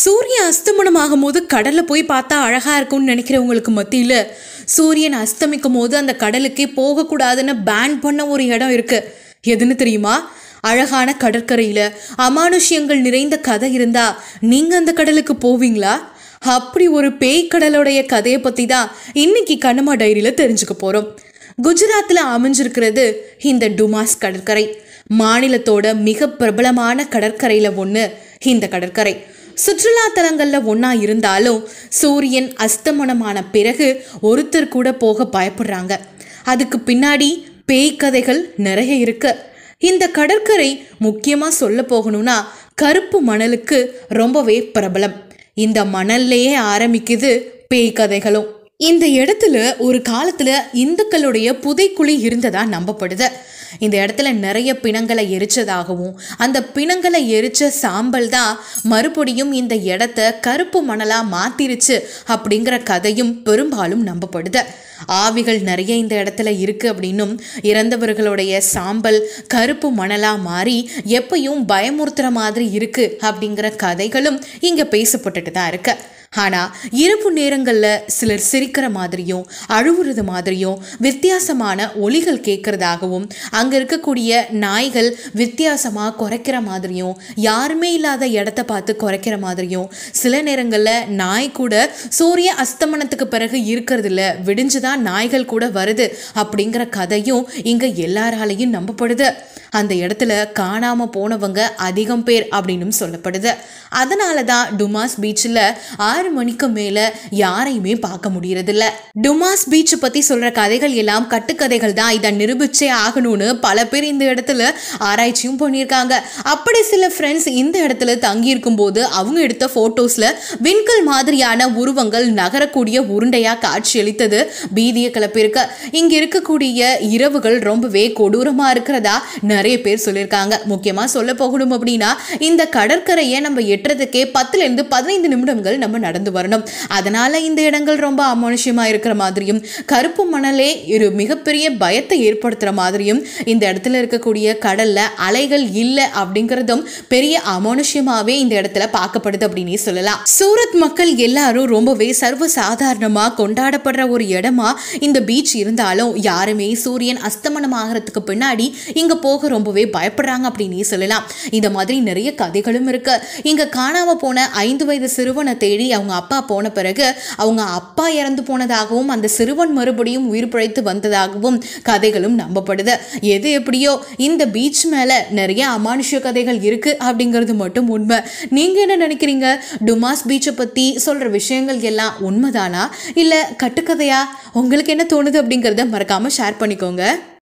சூரியன் அஸ்தமனம் ஆகும்போது கடலில் போய் பார்த்தா அழகாக இருக்கும்னு நினைக்கிறவங்களுக்கு மத்தியில் சூரியன் அஸ்தமிக்கும் போது அந்த கடலுக்கே போகக்கூடாதுன்னு பேன் பண்ண ஒரு இடம் இருக்குது. எதுன்னு தெரியுமா? அழகான கடற்கரையில் அமானுஷ்யங்கள் நிறைந்த கதை இருந்தா நீங்கள் அந்த கடலுக்கு போவீங்களா? அப்படி ஒரு பேய் கடலுடைய கதையை பற்றி தான் இன்னைக்கு கண்ணம்மா டைரியில் தெரிஞ்சுக்க போகிறோம். குஜராத்தில் அமைஞ்சிருக்கிறது இந்த டுமாஸ் கடற்கரை. மாநிலத்தோட மிக பிரபலமான கடற்கரையில் ஒன்று இந்த கடற்கரை. சுற்றுலா தலங்களில் ஒன்றா இருந்தாலும் சூரியன் அஸ்தமனமான பிறகு ஒருத்தர் கூட போக பயப்படுறாங்க. அதுக்கு பின்னாடி பேய் கதைகள் நிறைய இருக்கு. இந்த கடற்கரை முக்கியமாக சொல்ல போகணும்னா கருப்பு மணலுக்கு ரொம்பவே பிரபலம். இந்த மணல்லையே ஆரம்பிக்குது பேய் கதைகளும். இந்த இடத்துல ஒரு காலத்துல இந்துக்களுடைய புதைக்குழி இருந்ததா நம்பப்படுது. இந்த இடத்துல நிறைய பிணங்களை எரிச்சதாகவும் அந்த பிணங்களை எரிச்ச சாம்பல் தான் மறுபடியும் இந்த இடத்த கருப்பு மணலா மாத்திருச்சு அப்படிங்கிற கதையும் பெரும்பாலும் நம்பப்படுது. ஆவிகள் நிறைய இந்த இடத்துல இருக்கு அப்படின்னும் இறந்தவர்களுடைய சாம்பல் கருப்பு மணலா மாறி எப்பயும் பயமுறுத்துற மாதிரி இருக்கு அப்படிங்கிற கதைகளும் இங்க பேசப்பட்டுட்டு தான் இருக்கு. ஆனால் இரவு நேரங்களில் சிலர் சிரிக்கிற மாதிரியும் அழுவுறது மாதிரியும் வித்தியாசமான ஒலிகள் கேட்குறதாகவும் அங்கே இருக்கக்கூடிய நாய்கள் வித்தியாசமாக குறைக்கிற மாதிரியும் யாருமே இல்லாத இடத்த பார்த்து குறைக்கிற மாதிரியும் சில நேரங்களில் நாய் கூட சூரிய அஸ்தமனத்துக்கு பிறகு இருக்கிறதில்ல, விடிஞ்சுதான் நாய்கள் கூட வருது அப்படிங்கிற கதையும் இங்கே எல்லாராலையும் நம்பப்படுது. அந்த இடத்துல காணாமல் போனவங்க அதிகம் பேர் அப்படின்னு சொல்லப்படுது. அதனால தான் டுமாஸ் பீச்சில் 6 மணிக்கு மேலே யாரையுமே பார்க்க முடியறதில்ல. டுமாஸ் பீச் பற்றி சொல்கிற கதைகள் எல்லாம் கட்டுக்கதைகள் தான், இதை நிரூபிச்சே ஆகணும்னு பல பேர் இந்த இடத்துல ஆராய்ச்சியும் பண்ணியிருக்காங்க. அப்படி சில ஃப்ரெண்ட்ஸ் இந்த இடத்துல தங்கியிருக்கும் போது அவங்க எடுத்த ஃபோட்டோஸில் விண்கல் மாதிரியான உருவங்கள் நகரக்கூடிய உருண்டையாக காட்சியளித்தது பீதியை கிளப்பியிருக்கு. இங்கே இருக்கக்கூடிய இரவுகள் ரொம்பவே கொடூரமாக இருக்கிறதா நிறைய பேர் சொல்லியிருக்காங்க. முக்கியமாக சொல்ல போகணும் அப்படின்னா இந்த கடற்கரையை நம்ம எட்டுறதுக்கே 10லேருந்து 15 நிமிடங்கள் நம்ம நடந்து வரணும். அதனால இந்த இடங்கள் ரொம்ப அமானுஷ்யமாக இருக்கிற மாதிரியும் கருப்பு மணலே ஒரு மிகப்பெரிய பயத்தை ஏற்படுத்துகிற மாதிரியும் இந்த இடத்துல இருக்கக்கூடிய கடல்ல அலைகள் இல்லை அப்படிங்கிறதும் பெரிய அமானுஷ்யமாகவே இந்த இடத்துல பார்க்கப்படுது அப்படின்னே சொல்லலாம். சூரத் மக்கள் எல்லாரும் ரொம்பவே சர்வசாதாரணமாக கொண்டாடப்படுற ஒரு இடமா இந்த பீச் இருந்தாலும் யாருமே சூரியன் அஸ்தமனம் ஆகிறதுக்கு பின்னாடி இங்க போக ரொம்பவே பயப்படுறாங்க அப்படின்னே சொல்லலாம். இந்த மாதிரி நிறைய கதைகளும் இருக்கு. இங்க காணாம போன 5 வயது சிறுவனை தேடி அவங்க அப்பா போன பிறகு அவங்க அப்பா இறந்து போனதாகவும் அந்த சிறுவன் மறுபடியும் உயிர் பிழைத்து வந்ததாகவும் கதைகளும் நம்பப்படுது. எது எப்படியோ இந்த பீச் மேல நிறைய அமானுஷ்ய கதைகள் இருக்கு அப்படிங்கிறது மட்டும் உண்மை. நீங்க என்ன நினைக்கிறீங்க? டுமாஸ் பீச்சை பத்தி சொல்ற விஷயங்கள் எல்லாம் உண்மைதானா இல்ல கட்டுக்கதையா? உங்களுக்கு என்ன தோணுது அப்படிங்கிறத மறக்காம ஷேர் பண்ணிக்கோங்க.